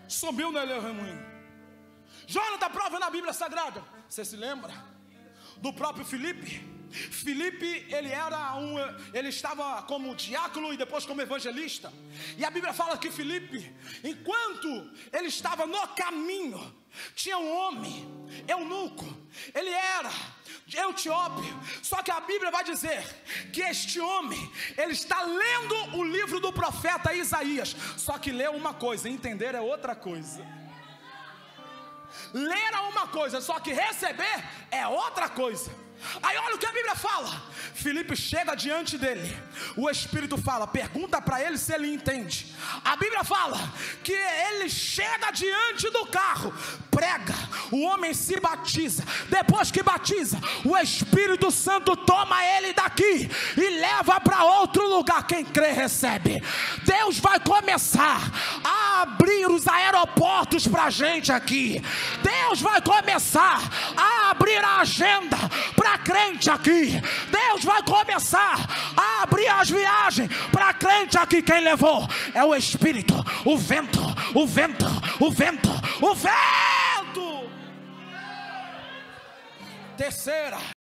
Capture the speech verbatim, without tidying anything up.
subiu nele o remoinho. Jonathan prova na Bíblia Sagrada. Você se lembra do próprio Filipe? Filipe, ele era um, ele estava como diácono e depois como evangelista. E a Bíblia fala que Filipe, enquanto ele estava no caminho, tinha um homem, eunuco, ele era etíope. Só que a Bíblia vai dizer que este homem, ele está lendo o livro do profeta Isaías. Só que ler uma coisa, entender é outra coisa. Ler é uma coisa, só que receber é outra coisa. Aí olha o que a Bíblia fala. Filipe chega diante dele. O Espírito fala, pergunta para ele se ele entende. A Bíblia fala que ele chega diante do carro, prega, o homem se batiza. Depois que batiza, o Espírito Santo toma ele daqui e leva para outro lugar. Quem crê recebe. Deus vai começar a abrir os aeroportos para a gente aqui. Deus vai começar a abrir a agenda para crente aqui. Deus vai começar a abrir as viagens para crente aqui. Quem levou é o Espírito, o vento, o vento, o vento, o vento. Terceira.